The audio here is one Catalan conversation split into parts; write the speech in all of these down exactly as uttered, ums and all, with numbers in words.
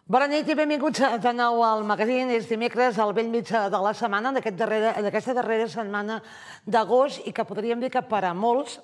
Bona nit i benvinguts de nou al magazín. És dimecres, al bell mig de la setmana, d'aquesta darrera setmana d'agost, i que podríem dir que per a molts,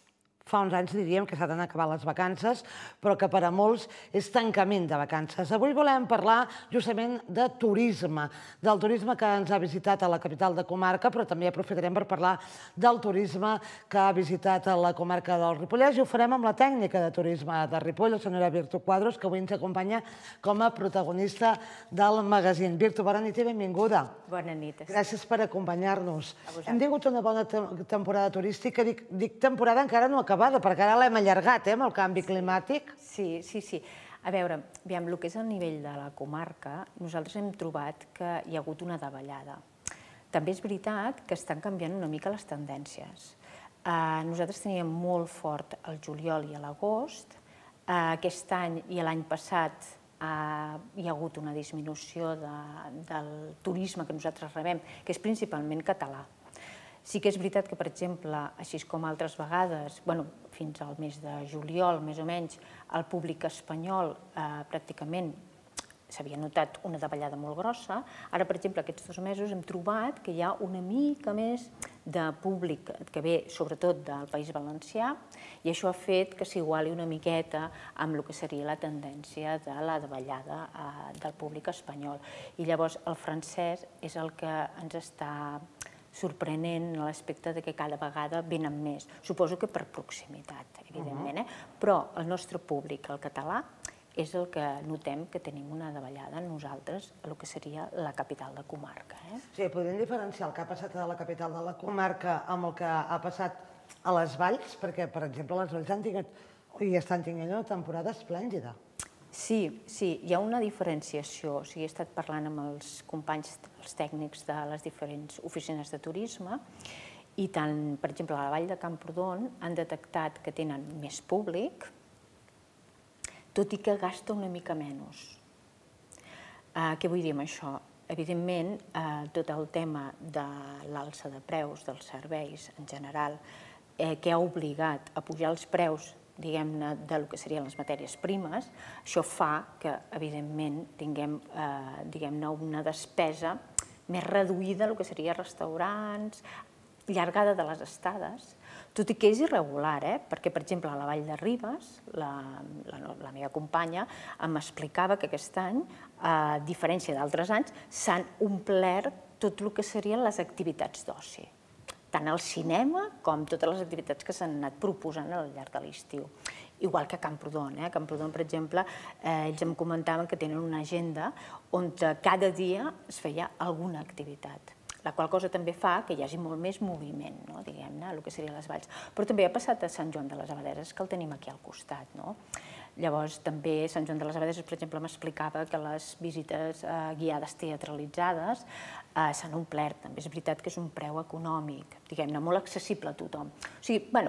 fa uns anys diríem que s'han acabat les vacances, però que per a molts és tancament de vacances. Avui volem parlar justament de turisme, del turisme que ens ha visitat a la capital de comarca, però també aprofitarem per parlar del turisme que ha visitat a la comarca del Ripollès, i ho farem amb la tècnica de turisme de Ripoll, la senyora Virtu Quadros, que avui ens acompanya com a protagonista del magazín. Virtu, bona nit i benvinguda. Bona nit. Gràcies per acompanyar-nos. Hem tingut una bona temporada turística, dic temporada encara no acabada, perquè ara l'hem allargat, amb el canvi climàtic. Sí, sí, sí. A veure, aviam, el que és el nivell de la comarca, nosaltres hem trobat que hi ha hagut una davallada. També és veritat que estan canviant una mica les tendències. Nosaltres teníem molt fort el juliol i l'agost. Aquest any i l'any passat hi ha hagut una disminució del turisme que nosaltres rebem, que és principalment català. Sí que és veritat que, per exemple, així com altres vegades, fins al mes de juliol, més o menys, el públic espanyol pràcticament s'havia notat una davallada molt grossa. Ara, per exemple, aquests dos mesos hem trobat que hi ha una mica més de públic que ve, sobretot, del País Valencià, i això ha fet que s'iguali una miqueta amb el que seria la tendència de la davallada del públic espanyol. I llavors el francès és el que ens està sorprenent en l'aspecte que cada vegada venen més. Suposo que per proximitat, evidentment, però el nostre públic, el català, és el que notem que tenim una davallada nosaltres a el que seria la capital de comarca. Sí, podríem diferenciar el que ha passat a la capital de la comarca amb el que ha passat a les Valls, perquè, per exemple, les Valls han tingut i estan tenint una temporada esplèndida. Sí, sí, hi ha una diferenciació. O sigui, he estat parlant amb els companys, els tècnics de les diferents oficines de turisme, i tant, per exemple, a la Vall de Camprodon han detectat que tenen més públic, tot i que gasta una mica menys. Què vull dir amb això? Evidentment, tot el tema de l'alça de preus dels serveis en general, que ha obligat a pujar els preus diguem-ne, del que serien les matèries primes, això fa que, evidentment, tinguem, diguem-ne, una despesa més reduïda del que seria restaurants, llargada de les estades, tot i que és irregular, perquè, per exemple, a la Vall de Ribes, la meva companya em explicava que aquest any, a diferència d'altres anys, s'han omplert tot el que serien les activitats d'oci, tant al cinema com totes les activitats que s'han anat proposant al llarg de l'estiu. Igual que a Camprodon. A Camprodon, per exemple, ells em comentaven que tenen una agenda on cada dia es feia alguna activitat, la qual cosa també fa que hi hagi molt més moviment, diguem-ne, el que serien les valls. Però també ha passat a Sant Joan de les Abadeses, que el tenim aquí al costat. Llavors, també a Sant Joan de les Abadeses, per exemple, m'explicava que les visites guiades teatralitzades s'han omplert. També és veritat que és un preu econòmic, diguem-ne, molt accessible a tothom. O sigui, bueno,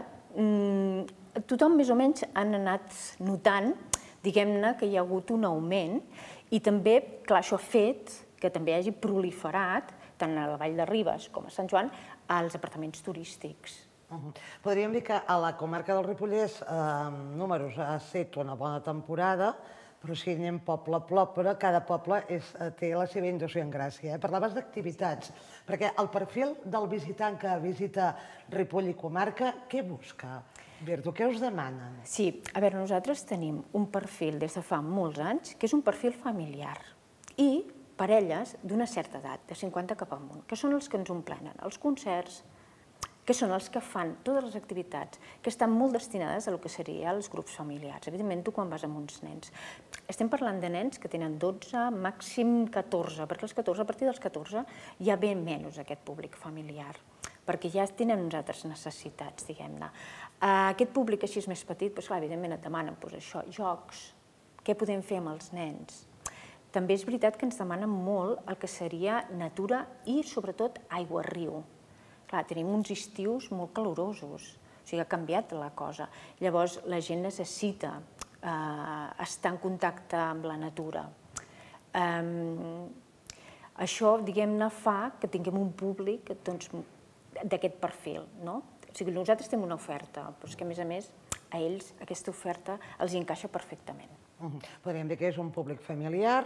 tothom més o menys han anat notant, diguem-ne, que hi ha hagut un augment, i també, clar, això ha fet que també hagi proliferat, tant a la Vall de Ribes com a Sant Joan, els apartaments turístics. Podríem dir que a la comarca del Ripollès, números, ha estat una bona temporada, però si anem poble a poble, cada poble té la seva idiosincràsia. Parlaves d'activitats, perquè el perfil del visitant que visita Ripoll i comarca, què busca? Virtu, què us demanen? Sí, a veure, nosaltres tenim un perfil des de fa molts anys, que és un perfil familiar, i parelles d'una certa edat, de cinquanta cap amunt, que són els que ens omplenen els concerts, que són els que fan totes les activitats, que estan molt destinades a el que serien els grups familiars. Evidentment, tu quan vas amb uns nens, estem parlant de nens que tenen dotze, màxim catorze, perquè els catorze, a partir dels catorze, ja ve menys aquest públic familiar, perquè ja tenen uns altres necessitats, diguem-ne. Aquest públic així més petit, evidentment et demanen això, jocs, què podem fer amb els nens? També és veritat que ens demanen molt el que seria natura i, sobretot, aigua-riu. Clar, tenim uns estius molt calorosos, o sigui, ha canviat la cosa. Llavors, la gent necessita estar en contacte amb la natura. Això, diguem-ne, fa que tinguem un públic d'aquest perfil. O sigui, nosaltres tenim una oferta, però és que, a més a més, a ells aquesta oferta els encaixa perfectament. Podríem dir que és un públic familiar,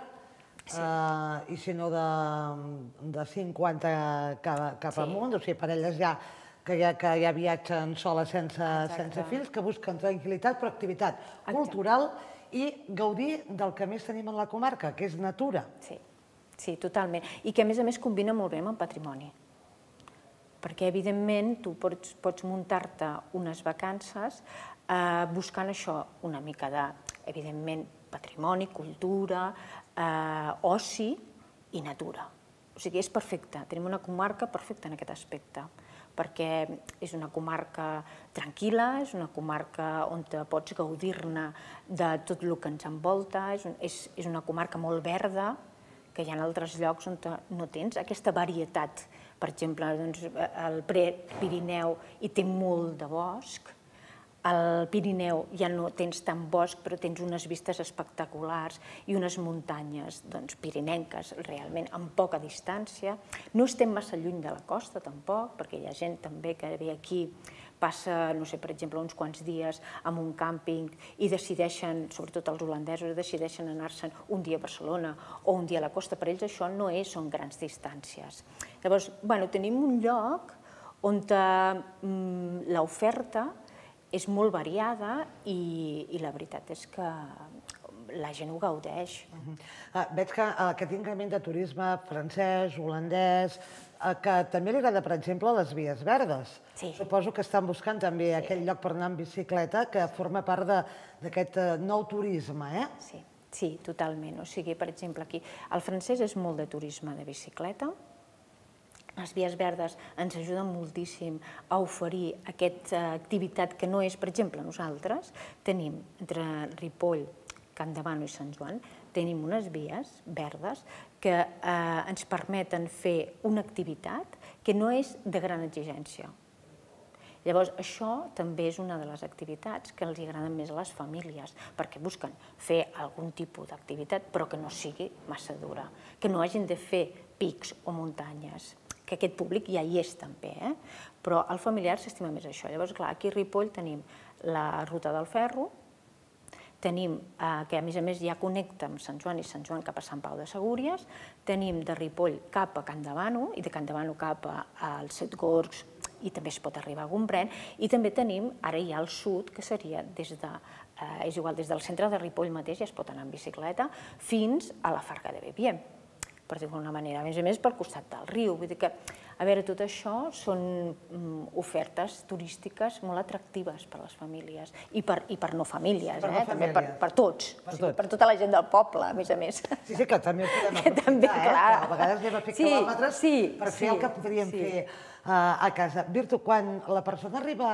i si no de cinquanta cap amunt, o sigui, parelles ja que ja viatgen soles sense fills, que busquen tranquil·litat però activitat cultural i gaudir del que més tenim en la comarca, que és natura. Sí, sí, totalment. I que a més a més combina molt bé amb el patrimoni. Perquè, evidentment, tu pots muntar-te unes vacances buscant això, una mica de, evidentment, patrimoni, cultura, oci i natura. O sigui, és perfecte. Tenim una comarca perfecta en aquest aspecte, perquè és una comarca tranquil·la, és una comarca on pots gaudir-ne de tot el que ens envolta, és una comarca molt verda, que hi ha altres llocs on no tens aquesta varietat. Per exemple, el Prepirineu hi té molt de bosc, al Pirineu ja no tens tant bosc, però tens unes vistes espectaculars i unes muntanyes pirinenques, realment, amb poca distància. No estem massa lluny de la costa, tampoc, perquè hi ha gent també que ve aquí, passa, no sé, per exemple, uns quants dies en un càmping i decideixen, sobretot els holandesos, decideixen anar-se'n un dia a Barcelona o un dia a la costa. Per ells això no són grans distàncies. Llavors, tenim un lloc on l'oferta és molt variada i la veritat és que la gent ho gaudeix. Veig que aquest increment de turisme francès, holandès, que també li agrada, per exemple, les vies verdes. Suposo que estan buscant també aquell lloc per anar en bicicleta que forma part d'aquest nou turisme, eh? Sí, sí, totalment. O sigui, per exemple, aquí el francès és molt de turisme de bicicleta. Les vies verdes ens ajuden moltíssim a oferir aquesta activitat que no és, per exemple, nosaltres tenim entre Ripoll, Campdevànol i Sant Joan, tenim unes vies verdes que ens permeten fer una activitat que no és de gran exigència. Llavors, això també és una de les activitats que els agraden més a les famílies, perquè busquen fer algun tipus d'activitat, però que no sigui massa dura, que no hagin de fer pics o muntanyes, que aquest públic ja hi és també, però el familiar s'estima més això. Llavors, clar, aquí a Ripoll tenim la ruta del ferro, tenim, que a més a més ja connecta amb Sant Joan i Sant Joan cap a Sant Pau de Segúries, tenim de Ripoll cap a Campdevànol i de Campdevànol cap als Setgorgs i també es pot arribar a Gombrèn, i també tenim, ara ja al sud, que seria des de, és igual, des del centre de Ripoll mateix ja es pot anar en bicicleta fins a la Farga de Beviem, per dir-ho d'alguna manera, a més a més pel costat del riu. Vull dir que, a veure, tot això són ofertes turístiques molt atractives per a les famílies i per no famílies, també per tots, per tota la gent del poble, a més a més. Sí, sí, que també ho podem aprofitar, eh? A vegades anem a fer quilòmetres per fer el que podríem fer a casa. Virtu, quan la persona arriba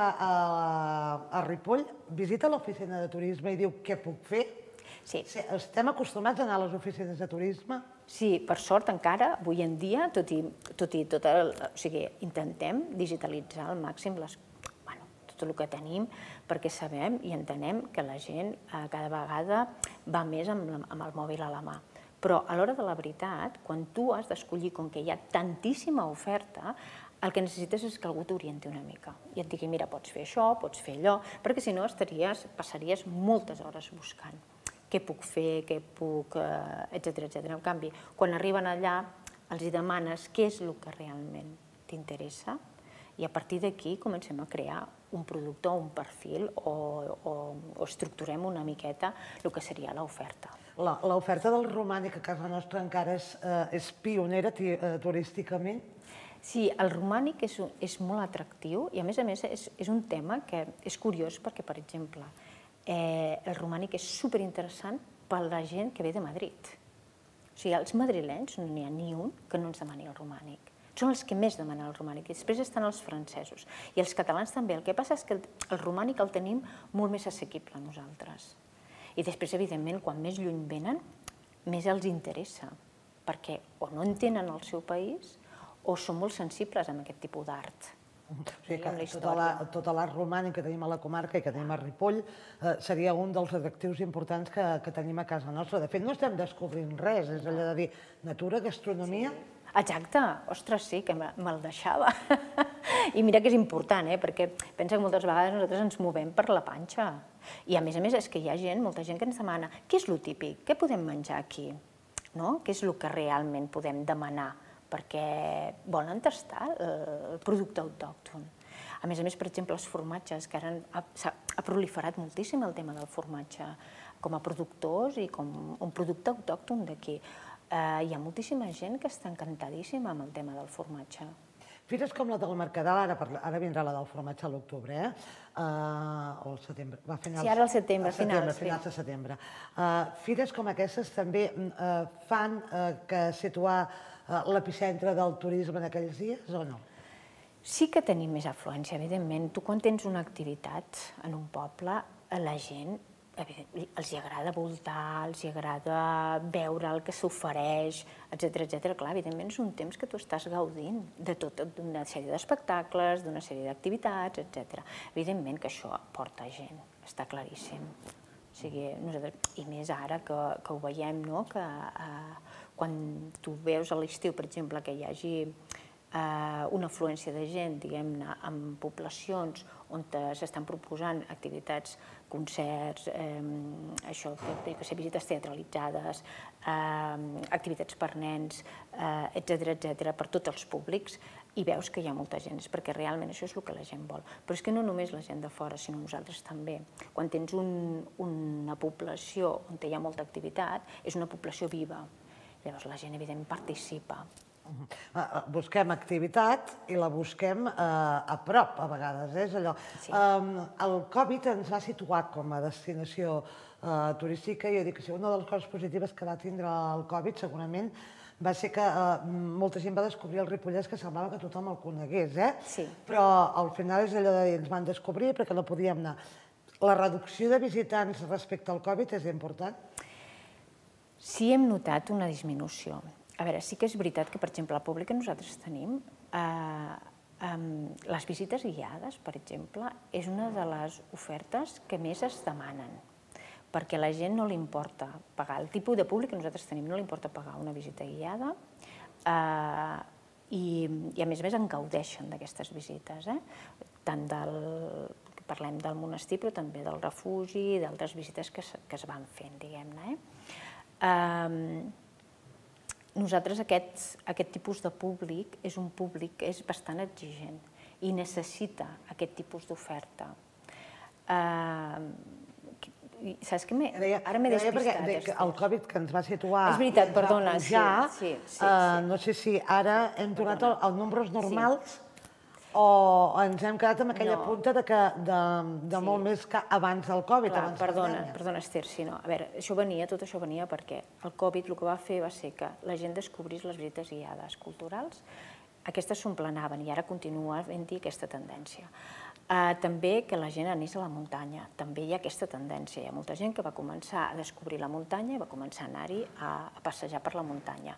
a Ripoll, visita l'oficina de turisme i diu què puc fer? Sí. Estem acostumats a anar a les oficines de turisme? Sí, per sort encara, avui en dia, tot i tot el... O sigui, intentem digitalitzar al màxim tot el que tenim, perquè sabem i entenem que la gent cada vegada va més amb el mòbil a la mà. Però a l'hora de la veritat, quan tu has d'escollir, com que hi ha tantíssima oferta, el que necessites és que algú t'orienti una mica i et digui, mira, pots fer això, pots fer allò, perquè si no passaries moltes hores buscant què puc fer, què puc, etcètera, etcètera. En canvi, quan arriben allà, els demanes què és el que realment t'interessa i a partir d'aquí comencem a crear un producte o un perfil o estructurem una miqueta el que seria l'oferta. L'oferta del romànic a casa nostra encara és pionera turísticament? Sí, el romànic és molt atractiu i a més a més és un tema que és curiós perquè, per exemple, el romànic és superinteressant per a la gent que ve de Madrid. O sigui, els madrilenys no n'hi ha ni un que no ens demani el romànic. Són els que més demanen el romànic i després estan els francesos. I els catalans també. El que passa és que el romànic el tenim molt més assequible a nosaltres. I després, evidentment, quan més lluny venen, més els interessa, perquè o no entenen el seu país o són molt sensibles amb aquest tipus d'art. Tota l'art romànic que tenim a la comarca i que tenim a Ripoll seria un dels atractius importants que tenim a casa nostra. De fet, no estem descobrint res, és allò de dir natura, gastronomia... Exacte, ostres, sí, que me'l deixava. I mira que és important, perquè pensa que moltes vegades nosaltres ens movem per la panxa. I a més a més és que hi ha gent, molta gent que ens demana què és lo típic, què podem menjar aquí? Què és el que realment podem demanar? Perquè volen tastar el producte autòcton. A més a més, per exemple, els formatges, que ara ha proliferat moltíssim el tema del formatge com a productors i com un producte autòcton d'aquí. Hi ha moltíssima gent que està encantadíssima amb el tema del formatge. Fires com la del Mercadal, ara vindrà la del formatge a l'octubre, o al setembre. Sí, ara al setembre, finals. Finals de setembre. Fires com aquestes també fan que situar l'epicentre del turisme en aquells dies o no? Sí que tenim més afluència, evidentment. Tu quan tens una activitat en un poble, la gent els agrada voltar, els agrada veure el que s'ofereix, etcètera, etcètera. Clar, evidentment és un temps que tu estàs gaudint de tota una sèrie d'espectacles, d'una sèrie d'activitats, etcètera. Evidentment que això porta gent, està claríssim. I més ara que ho veiem, que quan tu veus a l'estiu, per exemple, que hi hagi una afluència de gent, diguem-ne, en poblacions on s'estan proposant activitats, concerts, això, visites teatralitzades, activitats per nens, etcètera, etcètera, per tots els públics, i veus que hi ha molta gent, perquè realment això és el que la gent vol. Però és que no només la gent de fora, sinó nosaltres també. Quan tens una població on hi ha molta activitat, és una població viva. Llavors la gent, evidentment, participa. Busquem activitat i la busquem a prop, a vegades, és allò. El Covid ens va situar com a destinació turística i jo dic que una de les coses positives que va tindre el Covid segurament va ser que molta gent va descobrir el Ripollès que semblava que tothom el conegués, eh? Sí. Però al final és allò de dir, ens van descobrir perquè no podíem anar. La reducció de visitants respecte al Covid és important? Sí, hem notat una disminució. A veure, sí que és veritat que, per exemple, al públic que nosaltres tenim, les visites guiades, per exemple, és una de les ofertes que més es demanen, perquè a la gent no li importa pagar. El tipus de públic que nosaltres tenim no li importa pagar una visita guiada i, a més a més, en gaudeixen d'aquestes visites. Tant del, parlem del monestir, però també del refugi i d'altres visites que es van fent, diguem-ne. Nosaltres, aquest tipus de públic és un públic que és bastant exigent i necessita aquest tipus d'oferta. Saps què? Ara m'he despistat. El Covid que ens va situar... És veritat, perdona. No sé si ara hem tornat als nombres normals o ens hem quedat amb aquella punta de molt més que abans del Covid. Perdona, perdona, Esther, si no. A veure, això venia, tot això venia perquè el Covid el que va fer va ser que la gent descobrís les visites guiades culturals. Aquestes s'omplenaven i ara continua havent-hi aquesta tendència. També que la gent anés a la muntanya. També hi ha aquesta tendència. Hi ha molta gent que va començar a descobrir la muntanya i va començar a anar-hi a passejar per la muntanya.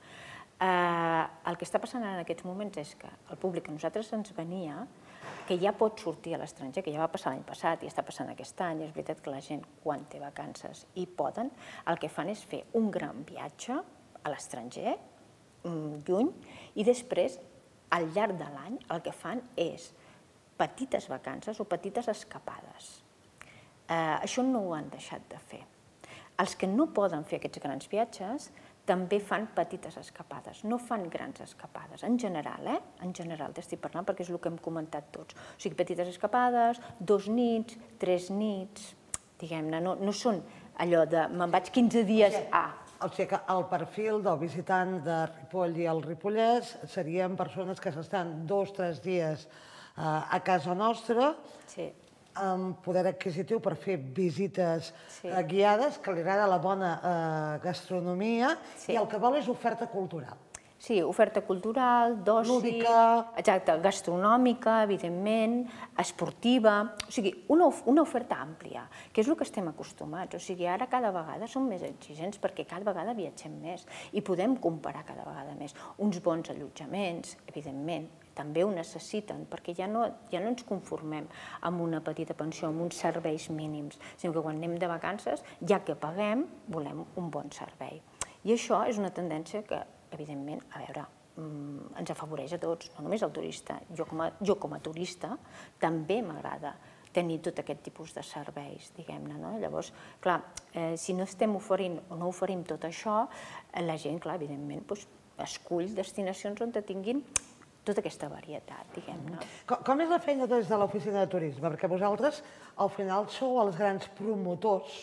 El que està passant en aquests moments és que el públic que nosaltres ens venia, que ja pot sortir a l'estranger, que ja va passar l'any passat i està passant aquest any, és veritat que la gent, quan té vacances i poden, el que fan és fer un gran viatge a l'estranger, lluny, i després, al llarg de l'any, el que fan és petites vacances o petites escapades. Això no ho han deixat de fer. Els que no poden fer aquests grans viatges també fan petites escapades, no fan grans escapades, en general, eh? En general t'estic parlant perquè és el que hem comentat tots. O sigui, petites escapades, dos nits, tres nits, diguem-ne, no són allò de me'n vaig quinze dies a... O sigui que el perfil del visitant de Ripoll i el Ripollès serien persones que s'estan dos o tres dies a casa nostra, amb poder adquisitiu per fer visites guiades, que li agrada la bona gastronomia i el que vol és oferta cultural. Sí, oferta cultural, d'oci... Lúdica... Exacte, gastronòmica, evidentment, esportiva... O sigui, una oferta àmplia, que és el que estem acostumats. O sigui, ara cada vegada som més exigents perquè cada vegada viatgem més i podem comparar cada vegada més. Uns bons allotjaments, evidentment, també ho necessiten, perquè ja no ens conformem amb una petita pensió, amb uns serveis mínims, sinó que quan anem de vacances, ja que paguem, volem un bon servei. I això és una tendència que, evidentment, a veure, ens afavoreix a tots, no només al turista. Jo com a turista també m'agrada tenir tot aquest tipus de serveis, diguem-ne. Llavors, clar, si no estem oferint o no oferim tot això, la gent, clar, evidentment, escull destinacions on tinguin tota aquesta varietat, diguem-ne. Com és la feina des de l'oficina de turisme? Perquè vosaltres, al final, sou els grans promotors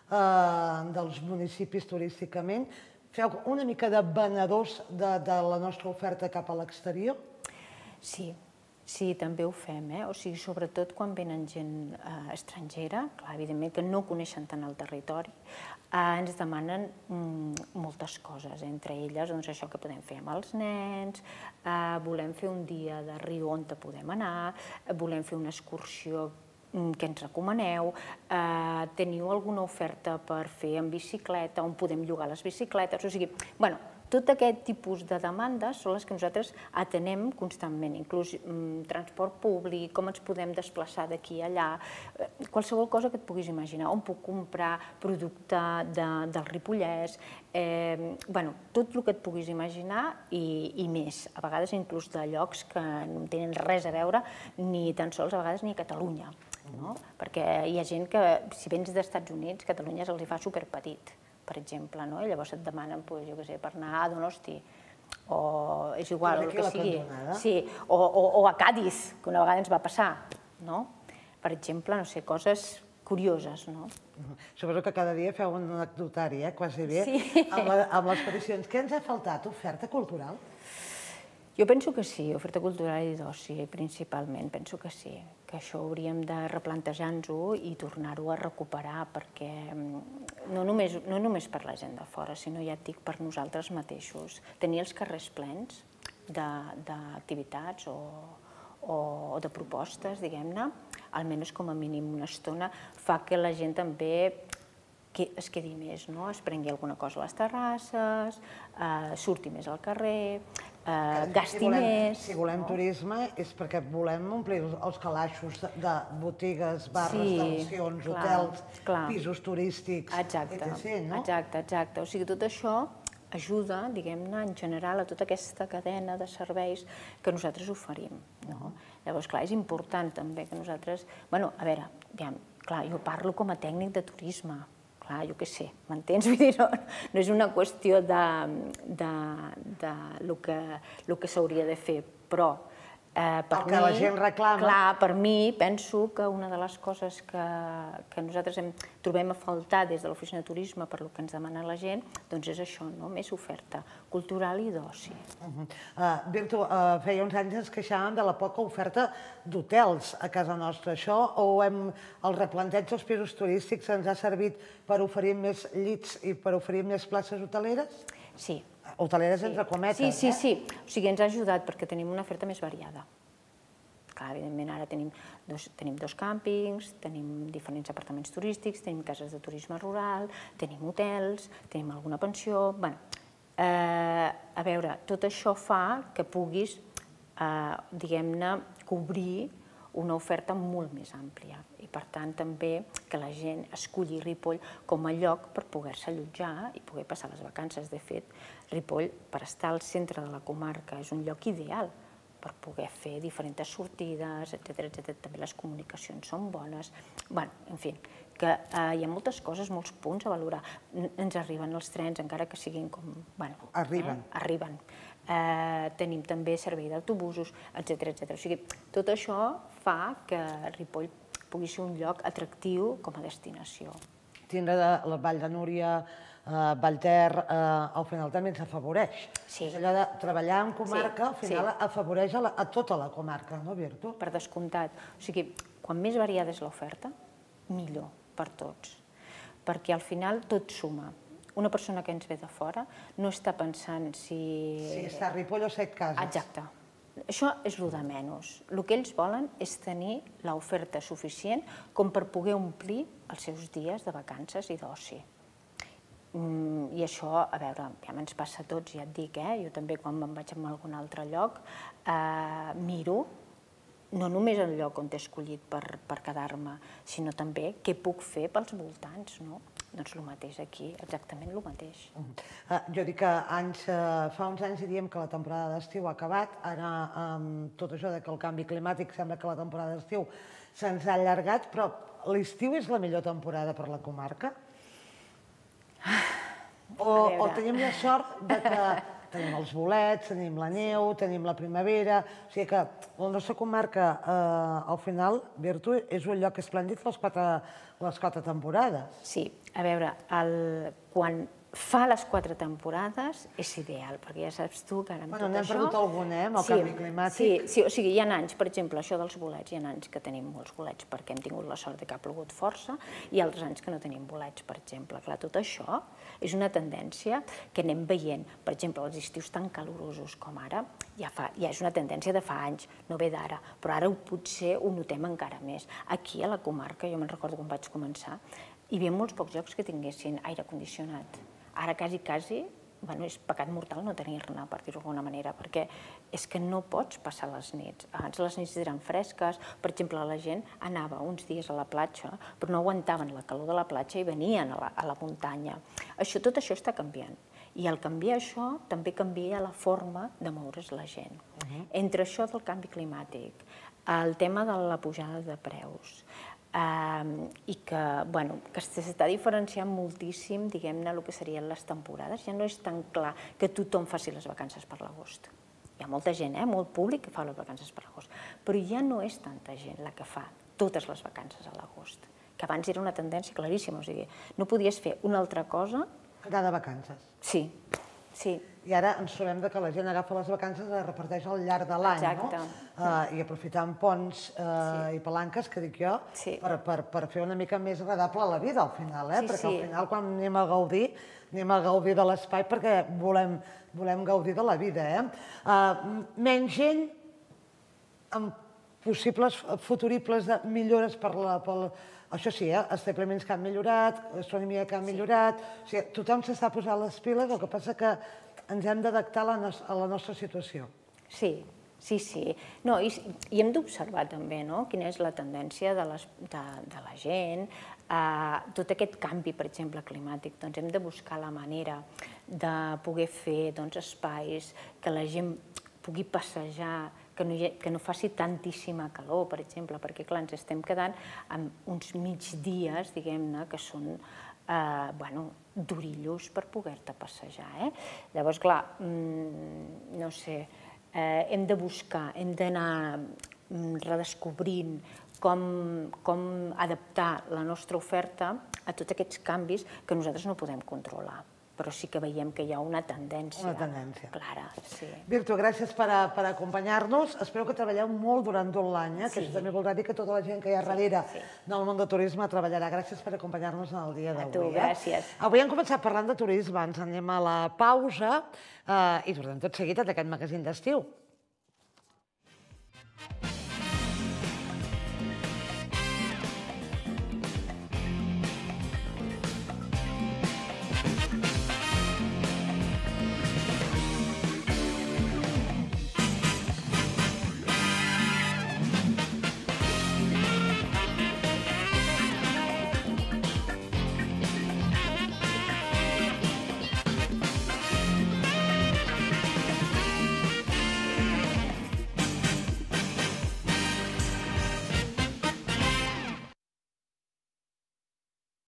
dels municipis turísticament. Feu una mica de venedors de la nostra oferta cap a l'exterior? Sí, sí, també ho fem, o sigui, sobretot quan venen gent estrangera, clar, evidentment que no coneixen tant el territori, ens demanen moltes coses, entre elles això que podem fer amb els nens, volem fer un dia de riu on podem anar, volem fer una excursió que ens recomaneu, teniu alguna oferta per fer en bicicleta, on podem llogar les bicicletes, o sigui, bueno, tot aquest tipus de demandes són les que nosaltres atenem constantment, inclús transport públic, com ens podem desplaçar d'aquí a allà, qualsevol cosa que et puguis imaginar, on puc comprar producte del Ripollès, bueno, tot el que et puguis imaginar i més, a vegades inclús de llocs que no tenen res a veure ni tan sols a vegades ni a Catalunya, perquè hi ha gent que, si vens d'Estats Units, Catalunya se'ls fa superpetit, per exemple, i llavors et demanen, jo què sé, per anar a Donosti, o és igual, el que sigui, o a Càdiz, que una vegada ens va passar, no? Per exemple, no sé, coses curioses, no? Suposo que cada dia feu un anecdotari, eh, quasi bé, amb les peticions. Què ens ha faltat? Oferta cultural? Jo penso que sí, oferta cultural i d'oci, principalment, penso que sí, que això hauríem de replantejar-nos-ho i tornar-ho a recuperar, perquè no només per la gent de fora, sinó, ja et dic, per nosaltres mateixos. Tenir els carrers plens d'activitats o de propostes, diguem-ne, almenys com a mínim una estona, fa que la gent també es quedi més, es prengui alguna cosa a les terrasses, surti més al carrer, gasti més... Si volem turisme és perquè volem omplir els calaixos de botigues, bars, restauracions, hotels, pisos turístics, etcètera, no? Exacte, exacte. O sigui, tot això ajuda, diguem-ne, en general, a tota aquesta cadena de serveis que nosaltres oferim. Llavors, clar, és important també que nosaltres... Bé, a veure, clar, jo parlo com a tècnic de turisme, clar, jo què sé, m'entens? Vull dir, no és una qüestió de el que s'hauria de fer, però el que la gent reclama... Clar, per mi, penso que una de les coses que nosaltres trobem a faltar des de l'oficina de turisme per el que ens demana la gent, doncs és això, més oferta cultural i d'oci. Virtu, feia uns anys ens queixàvem de la poca oferta d'hotels a casa nostra. Això o el replanteig dels pisos turístics ens ha servit per oferir més llits i per oferir més places hoteleres? Sí. Hoteleres entre cometes, eh? Sí, sí, sí. O sigui, ens ha ajudat perquè tenim una oferta més variada. Clar, evidentment, ara tenim dos càmpings, tenim diferents apartaments turístics, tenim cases de turisme rural, tenim hotels, tenim alguna pensió... Bé, a veure, tot això fa que puguis, diguem-ne, cobrir una oferta molt més àmplia i, per tant, també que la gent esculli Ripoll com a lloc per poder-se allotjar i poder passar les vacances. De fet, Ripoll, per estar al centre de la comarca, és un lloc ideal per poder fer diferents sortides, etcètera, etcètera. També les comunicacions són bones. Bé, en fi, que hi ha moltes coses, molts punts a valorar. Ens arriben els trens, encara que siguin com... Arriben. Arriben. Tenim també servei d'autobusos, etcètera, etcètera. O sigui, tot això fa que Ripoll pugui ser un lloc atractiu com a destinació. Tindre la Vall de Núria, Vallter, al final també ens afavoreix. Sí. És allò de treballar en comarca, al final afavoreix a tota la comarca, no, Virtu? Per descomptat. O sigui, quan més variada és l'oferta, millor per tots. Perquè al final tot suma. Una persona que ens ve de fora no està pensant si... Si està a Ripoll o Set Cases. Exacte. Això és el de menys. El que ells volen és tenir l'oferta suficient com per poder omplir els seus dies de vacances i d'oci. I això, a veure, ja ens passa a tots, ja et dic, jo també quan me'n vaig a algun altre lloc miro no només el lloc on t'he escollit per quedar-me, sinó també què puc fer pels voltants, no? Doncs el mateix aquí, exactament el mateix. Jo dic que fa uns anys diríem que la temporada d'estiu ha acabat, ara amb tot això que el canvi climàtic sembla que la temporada d'estiu se'ns ha allargat, però l'estiu és la millor temporada per la comarca? O tenim la sort que tenim els bolets, tenim la neu, tenim la primavera... O sigui que la nostra comarca, al final, Virtu, és un lloc esplèndid les quatre temporades. Sí, a veure, quan fa les quatre temporades és ideal, perquè ja saps tu que ara amb tot això... N'hem perdut algun, eh, amb el canvi climàtic. Sí, o sigui, hi ha anys, per exemple, això dels bolets, hi ha anys que tenim molts bolets perquè hem tingut la sort que ha plogut força, i altres anys que no tenim bolets, per exemple. Clar, tot això és una tendència que anem veient. Per exemple, els estius tan calorosos com ara, ja és una tendència de fa anys, no ve d'ara, però ara potser ho notem encara més. Aquí, a la comarca, jo me'n recordo quan vaig començar, hi havia molts pocs llocs que tinguessin aire condicionat. Ara, quasi, quasi, és pecat mortal no tenir-ne, per dir-ho d'alguna manera, perquè és que no pots passar les nits. Abans les nits eren fresques, per exemple, la gent anava uns dies a la platja, però no aguantaven la calor de la platja i venien a la muntanya. Tot això està canviant. I al canviar això, també canvia la forma de moure's la gent. Entre això del canvi climàtic, el tema de la pujada de preus, i que s'està diferenciant moltíssim, diguem-ne, el que serien les temporades. Ja no és tan clar que tothom faci les vacances per l'agost. Hi ha molta gent, molt públic, que fa les vacances per l'agost, però ja no és tanta gent la que fa totes les vacances a l'agost, que abans era una tendència claríssima, o sigui, no podies fer una altra cosa... Anar de vacances. Sí, sí. I ara ens trobem que la gent agafa les vacances i les reparteix al llarg de l'any, no? I aprofitant ponts i palanques, que dic jo, per fer una mica més agradable la vida, al final, eh? Perquè al final, quan anem a gaudir, anem a gaudir de l'espai perquè volem gaudir de la vida, eh? Menys gent amb possibles futuribles millores per la... Això sí, establiments que han millorat, gastronomia que ha millorat... O sigui, tothom s'està posant les piles, el que passa que ens hem d'adaptar a la nostra situació. Sí, sí, sí. I hem d'observar també quina és la tendència de la gent, tot aquest canvi, per exemple, climàtic. Doncs hem de buscar la manera de poder fer espais que la gent pugui passejar, que no faci tantíssima calor, per exemple, perquè, clar, ens estem quedant amb uns migdies, diguem-ne, que són durillos per poder-te passejar. Llavors, clar, no sé, hem de buscar, hem d'anar redescobrint com adaptar la nostra oferta a tots aquests canvis que nosaltres no podem controlar. Però sí que veiem que hi ha una tendència. Una tendència. Clara, sí. Virtu, gràcies per acompanyar-nos. Espero que treballeu molt durant tot l'any, que això també voldrà dir que tota la gent que hi ha darrere del món del turisme treballarà. Gràcies per acompanyar-nos en el dia d'avui. A tu, gràcies. Avui hem començat parlant de turisme, ens anem a la pausa i tornem tot seguit a aquest magazín d'estiu.